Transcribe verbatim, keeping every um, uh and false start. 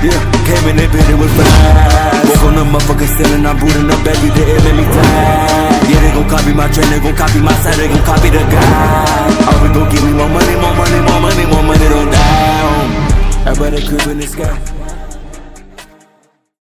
Yeah, came in that bed, it was fast. Woke on the motherfucking ceiling, I'm booting up baby, didn't let me tag. Yeah, they gon' copy my trend, they gon' copy my side, they gon' copy the guy. Always gon' give me more money, more money, more money, more money, don't down. Everybody crib in the sky.